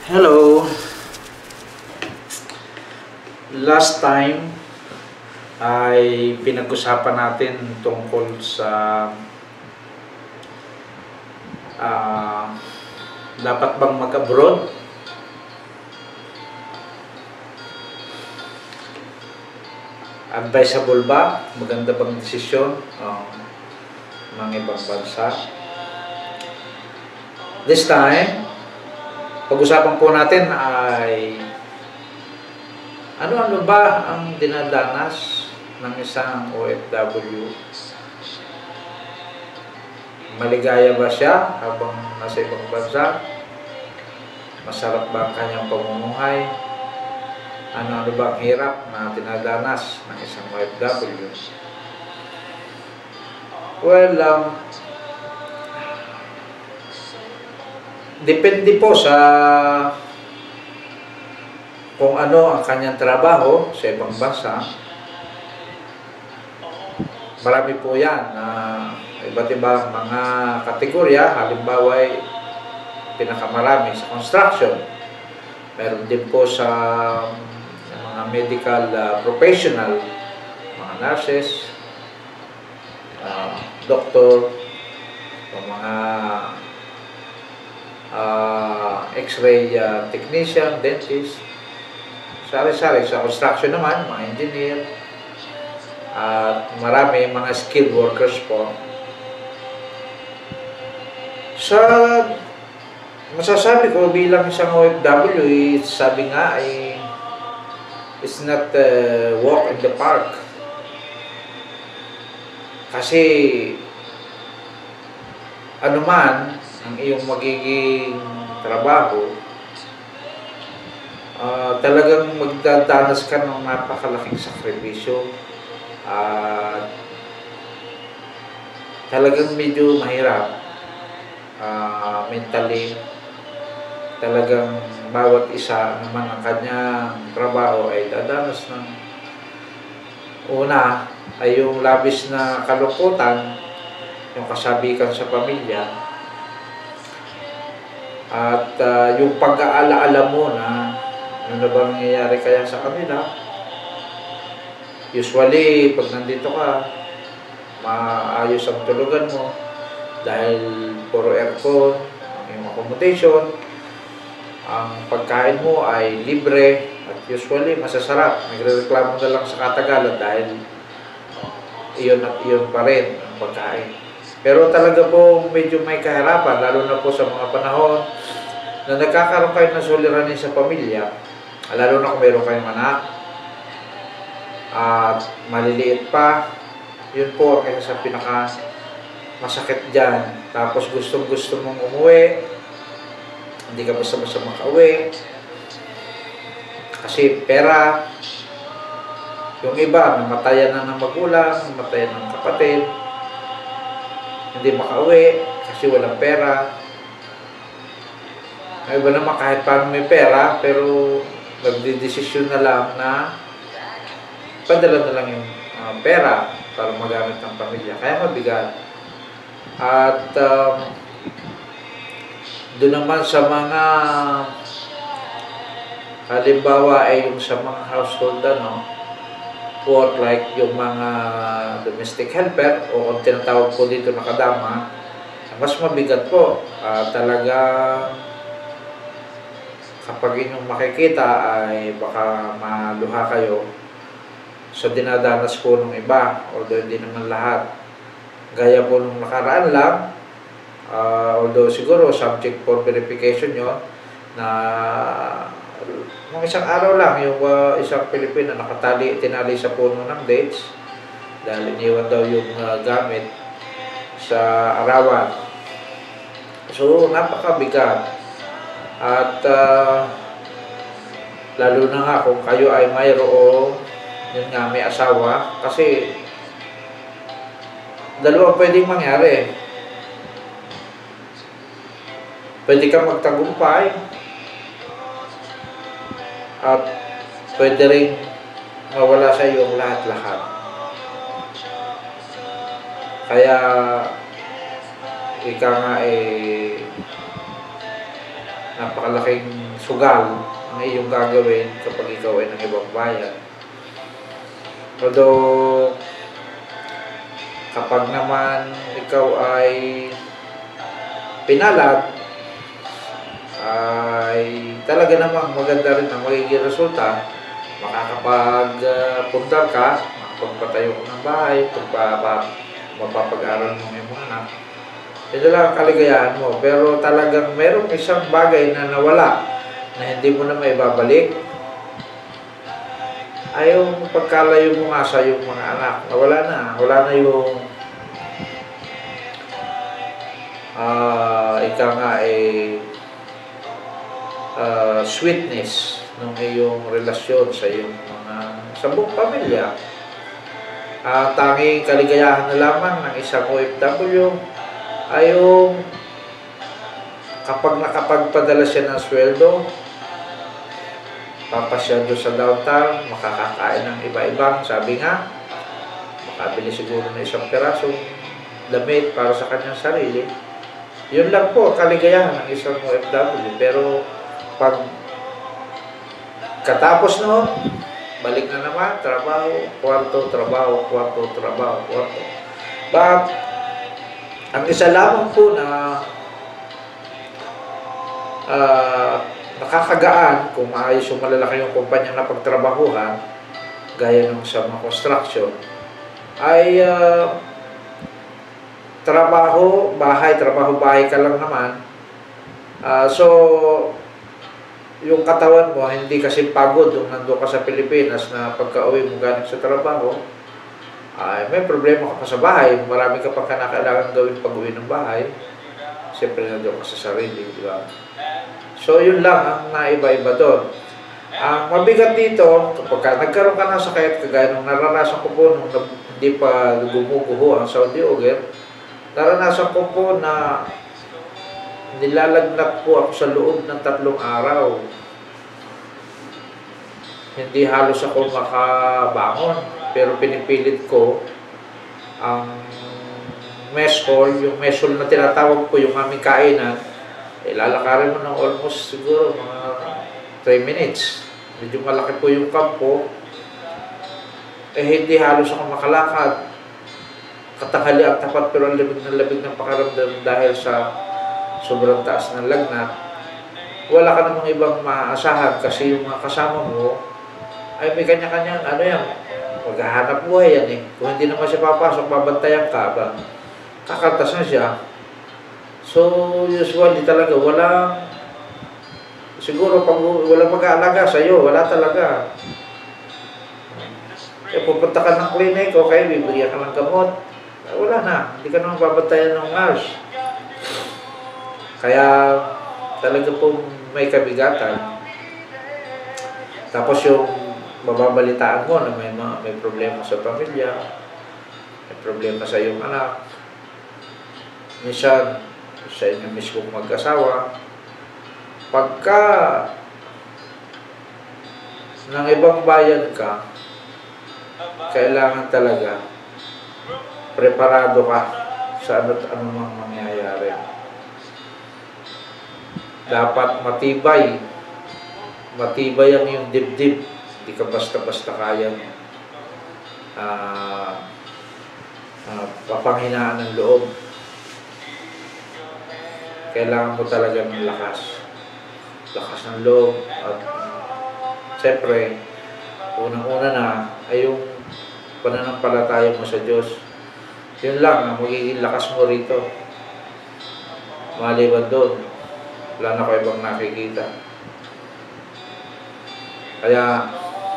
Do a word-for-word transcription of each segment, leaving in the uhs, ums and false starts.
Hello. Last time ay pinag-usapan natin tungkol sa uh, dapat bang mag-abroad? Advisable ba? Maganda bang desisyon ng mga ibang bansa? This time, pag-usapan po natin ay ano-ano ba ang dinadanas ng isang O F W? Maligaya ba siya habang nasa ibang bansa? Masarap ba ang kanyang pamumuhay? Ano-ano ba ang hirap na dinadanas ng isang O F W? Well, um, depende po sa kung ano ang kanyang trabaho sa ibang bansa. Marami po yan na uh, iba't ibang mga kategorya. Halimbawa ay pinakamarami sa construction. Meron din po sa mga medical uh, professional, mga nurses, uh, doktor, mga uh, x-ray uh, technician, dentist. Sari-sari. Sa construction naman, mga engineer, at uh, marami mga skilled workers po. Sa masasabi ko bilang isang O F W, eh, sabi nga ay it's not a walk in the park. Kasi ano man ang iyong magiging trabaho, Uh, talagang magdadanas ka ng napakalaking sakripisyo at uh, talagang medyo mahirap uh, mentally. Talagang bawat isa naman ang kanyang trabaho ay dadanas ng una ay yung labis na kalungkutan, yung kasabikan sa pamilya, at uh, yung pag-aalaala mo na ano na bang nangyayari kaya sa kanila. Usually, pag nandito ka, maayos ang tulugan mo dahil puro aircon, ang iyong accommodation, ang pagkain mo ay libre at usually masasarap. Nagre-reklamo na lang sa katagalan dahil iyon at iyon pa rin ang pagkain. Pero talaga po medyo may kahirapan, lalo na po sa mga panahon na nagkakaroon kayo ng suliranin sa pamilya. Lalo na kung meron kayong anak at maliliit pa, yun po ang isa sa pinaka masakit dyan. Tapos gustong gusto mong umuwi, hindi ka basta-basta makauwi kasi pera. Yung iba, namatayan na ng magulang, namatayan ng kapatid, hindi makauwi kasi walang pera. Ang iba naman kahit paano may pera, pero nagdidesisyon na lang na padala na lang yung uh, pera para magamit ng pamilya. Kaya mabigat. At um, doon naman sa mga halimbawa ay yung sa mga household ano, work like yung mga domestic helper o kung tinatawag po dito na kadama, mas mabigat po. Uh, talagang kapag inyong makikita ay baka maluha kayo sa dinadanas po ng iba, although hindi naman lahat. Gaya po nung nakaraan lang, uh, although siguro subject for verification yun, na nung isang araw lang yung uh, isang Pilipino nakatali, tinali sa puno ng dates dahil iniwan daw yung uh, gamit sa arawan. So napakabigat. At uh, lalo na nga kung kayo ay mayroong yun nga may asawa, kasi dalawa pwedeng mangyari. Pwede kang magtagumpay at pwede rin mawala sa iyo ang lahat-lahat. Kaya ika nga eh napakalaking sugal ang iyong gagawin kapag ikaw ay ng ibang bayan. Although, kapag naman ikaw ay pinalad, ay talaga namang maganda rin ang magiging resulta. Makakapag-pundar ka, makapagpatayo ka ng bahay, mapapag-aral mo yung mga anak. Ito lang ang kaligayahan mo. Pero talagang merong isang bagay na nawala na hindi mo na maibabalik, ay yung pagkalayo mo nga sa yung mga anak. Nawala na. Wala na yung uh, ika nga eh uh, sweetness ng iyong relasyon sa iyong mga sa buong pamilya. Uh, tanging kaligayahan na lamang ng isang O F W ay yung kapag nakapagpadala siya ng sweldo, papasyal doon sa downtown, makakakain ng iba-ibang, sabi nga, makabili siguro ng isang pirasong damit para sa kanyang sarili. Yun lang po, kaligayahan ng isang O F W. Pero pag katapos noon, balik na naman, trabaho, kwarto, trabaho, kwarto, trabaho, kwarto. But, ang isa lamang po na uh, nakakagaan kung maayos yung malalaki yung kumpanya na pagtrabahuhan, gaya ng sa mga construction, ay uh, trabaho, bahay, trabaho, bahay ka lang naman. Uh, so, yung katawan mo, hindi kasi pagod nung nandun ka sa Pilipinas na pagka-uwi mo galing sa trabaho, ay may problema ka pa sa bahay, marami ka pa kailangan gawin pag-uwi ng bahay. Siyempre nandun ka sa sarili, di ba? So, yun lang ang naiba-iba doon. Ang mabigat dito, kapag nagkaroon ka ng sakit, kagaya nung naranasan ko po nung hindi pa gumuguho ang Saudi Oger, naranasan ko po na nilalagnat po ako sa loob ng tatlong araw. Hindi halos ako makabangon. Pero pinipilit ko ang mess hall, yung mess hall na tinatawag ko, yung aming kainan, eh, lalakarin mo ng almost siguro mga three minutes. Medyo malaki po yung kampo. Eh, hindi halos ako makalakad. Katanghali ang tapat pero ang labig ng labig ng pakaramdam dahil sa sobrang taas ng lagnat. Wala ka namang ibang maaasahan kasi yung mga kasama mo ay may kanya-kanyang ano yan, maghahanap buhay yan eh. Kung hindi naman siya papasok, babantayan ka ba? Kakaltas na siya. So, usually talaga, walang, siguro pag walang mag-aalaga sa'yo, wala talaga. Eh, pupunta ka ng clinic, okay, bibigyan ka ng gamot. Wala na, hindi ka naman babantayan ng nurse. Kaya, talaga po may kabigatan. Tapos yung mababalitaan mo na may, may problema sa pamilya, may problema sa iyong anak, minsan sa inyo mismong mag-asawa, pagka ng ibang bayan ka, kailangan talaga preparado ka sa ano't anumang mangyayari. Dapat matibay, matibay ang iyong dibdib. Hindi ka basta-basta kayang uh, uh, papanghinaan ng loob. Kailangan mo talaga ng lakas. Lakas ng loob. At siyempre, unang-una na ay yung pananampalataya mo sa Diyos. Yun lang ang magiging lakas mo rito. Maliban doon, wala na ko ibang nakikita. Kaya,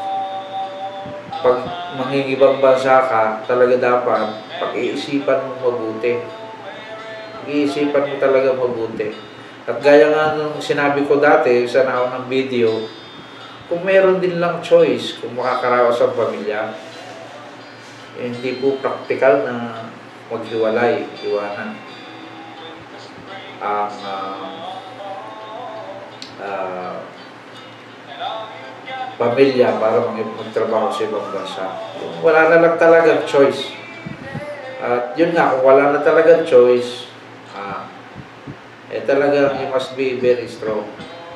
pag mangingibang bansa ka, talaga dapat pag-iisipan mo mabuti. Pag-iisipan mo talaga mabuti. At gaya nga nung sinabi ko dati sa naunang video, kung meron din lang choice kung makakaraos ang pamilya, eh, hindi po praktikal na maghiwalay, iwanan ang uh, uh, pamilya para magtrabaho sa ibang bansa. Wala na lang talagang choice. At yun nga, kung wala na talagang choice, ah, Eh talagang you must be very strong.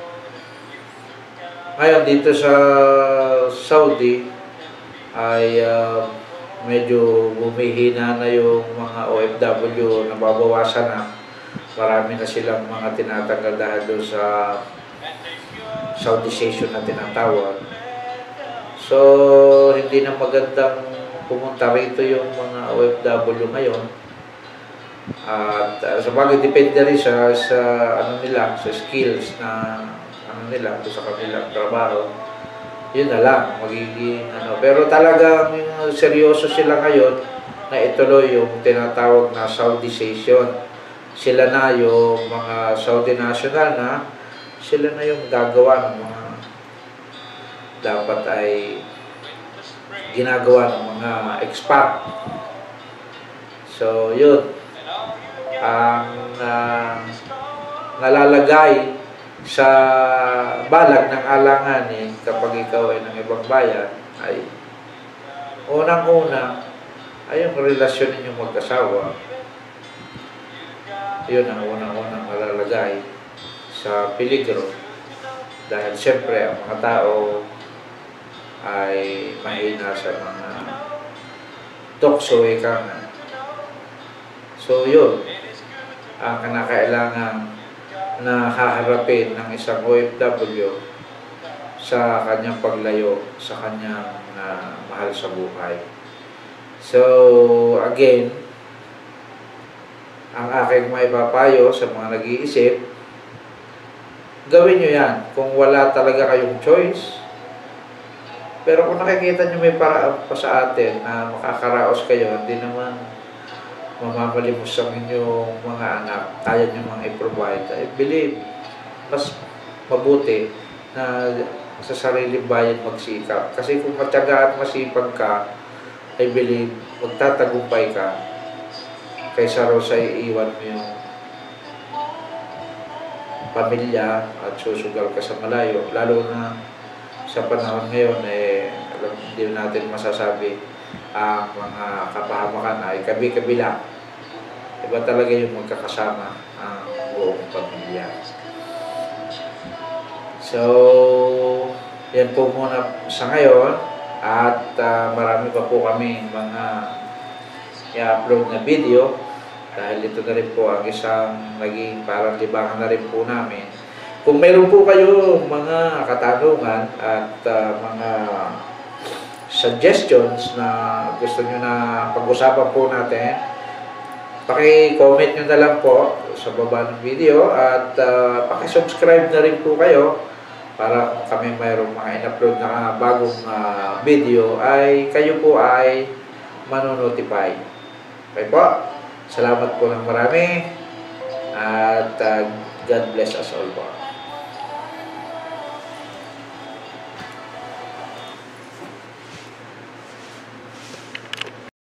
Ngayon dito sa Saudi ay uh, medyo bumihina na yung mga O F W, nababawasan na. Marami na silang mga tinatanggal dahil doon sa Saudization na tinatawag. So, hindi na magandang pumunta rito yung mga O F W ngayon. At uh, sa bagay, depende rin sa, sa ano nila, sa skills na ano nila, sa kanilang trabaho. Yun na lang, magiging ano. Pero talagang yung seryoso sila ngayon na ituloy yung tinatawag na Saudization. Sila na yung mga Saudi national na, sila na yung gagawa ng mga dapat ay ginagawa ng mga expat. So, yun. Ang uh, nalalagay sa balag ng alanganin kapag ikaw ay ng ibang bayan ay unang-una ay yung relasyon ninyong magkasawa. Yun ang unang-unang nalalagay sa peligro dahil siyempre ang mga tao ay mahina sa mga tukso ika nga. So yun ang kinakailangan na haharapin ng isang O F W sa kanyang paglayo sa kanyang uh, mahal sa buhay. So again, ang aking maipapayo sa mga nag-iisip, gawin nyo yan kung wala talaga kayong choice. Pero kung nakikita nyo may paraan pa sa atin na makakaraos kayo, hindi naman mamamalimos ang inyong mga anak, kaya nyo mga i-provide, I believe, mas mabuti na sa sariling bayan magsikap. Kasi kung matyaga at masipag ka, I believe, magtatagumpay ka kaysa raw sa iiwan mo yung pamilya at susugal ka sa malayo. Lalo na sa panahon ngayon, eh, alam, hindi natin masasabi ang mga kapahamakan ay kabi-kabila. Iba talaga yung magkakasama ang buong pamilya. So, yan po muna sa ngayon. At uh, marami pa po kami mga i-upload na video. Dahil ito na rin po ang isang naging parang libangan na rin po namin. Kung meron po kayo mga katanungan at uh, mga suggestions na gusto nyo na pag-usapan po natin, paki-comment nyo na lang po sa baba ng video at uh, paki-subscribe na rin po kayo para kung kami mayroong mga in-upload na bagong uh, video ay kayo po ay manonotify. Okay po? Salamat po ng marami at uh, God bless us all po.